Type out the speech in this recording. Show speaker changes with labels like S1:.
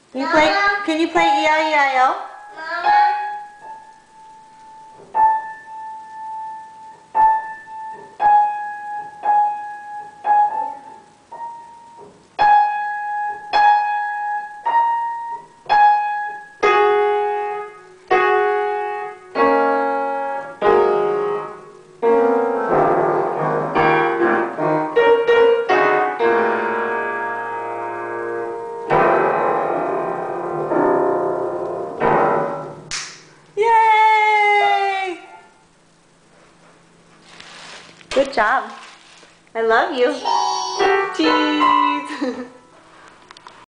S1: Can you play? Can you play E-I-E-I-O?
S2: Mama.
S1: Yay! Good job. I love you. Cheese.